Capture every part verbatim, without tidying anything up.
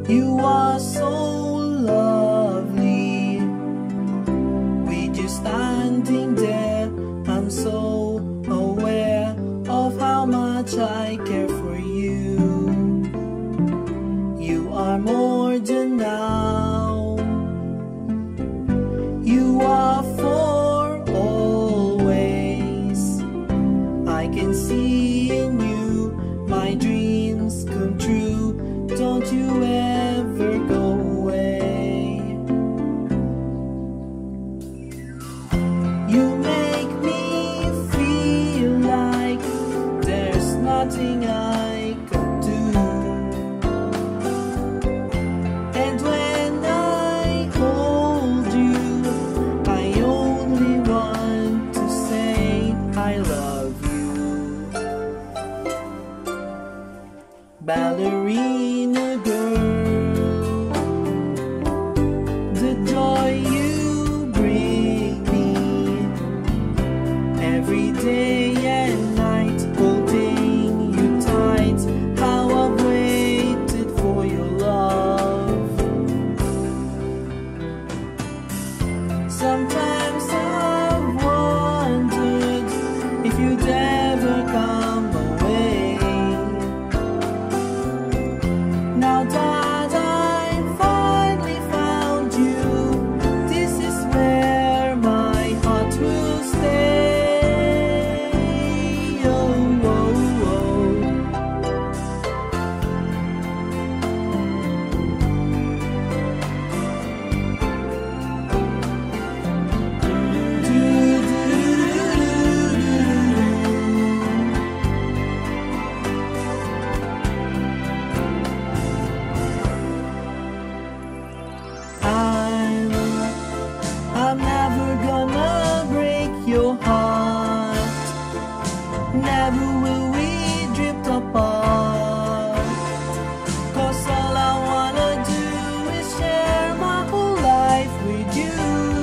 You are so lovely. With you standing there, I'm so aware of how much I care for you. You are more than now. You are for always. I can see in you my dreams come true. Don't you ever go away. You make me feel like there's nothing I could do. And when I hold you, I only want to say I love you. Ballerina girl, the joy you bring me every day and night, holding you tight. How I've waited for your love. Sometimes I've wondered if you'd ever come away. Now that I finally found you, this is where my heart will stay. Oh, oh, oh. I'm, I'm never gonna break your heart. Never will we drift apart. Cause all I wanna do is share my whole life with you.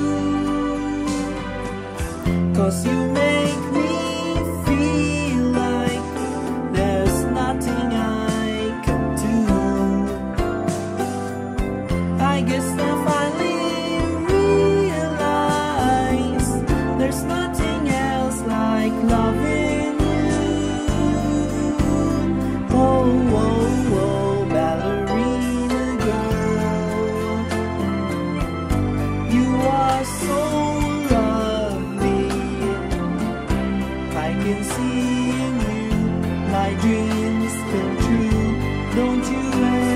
Cause you make me feel like there's nothing I can do. I guess I finally realize there's nothing else like loving you. Oh, oh, oh, ballerina girl, you are so lovely. I can see in you my dreams come true. Don't you ever